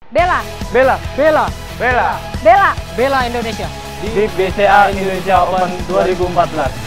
Bela. Bela. Bela. Bela. Bela. Bela Indonesia. Di BCA Indonesia Open 2014.